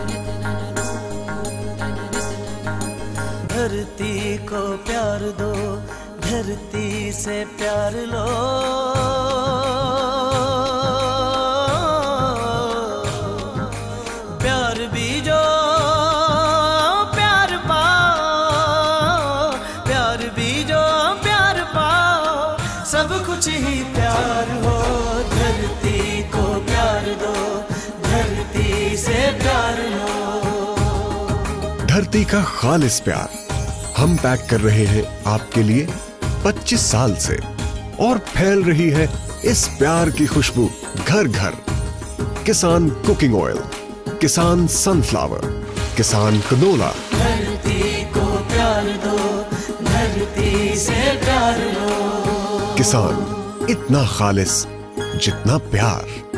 धरती को प्यार दो, धरती से प्यार लो। प्यार बीजो प्यार पाओ, प्यार बीजो प्यार पाओ, सब कुछ ही प्यार हो। धरती को प्यार दो, धरती से प्यार लो। धरती का खालिस प्यार हम पैक कर रहे हैं आपके लिए 25 साल से, और फैल रही है इस प्यार की खुशबू घर घर। Kisan cooking oil, Kisan sunflower, Kisan canola. धरती को प्यार दो, धरती से प्यार लो। किसान, इतना खालिस जितना प्यार।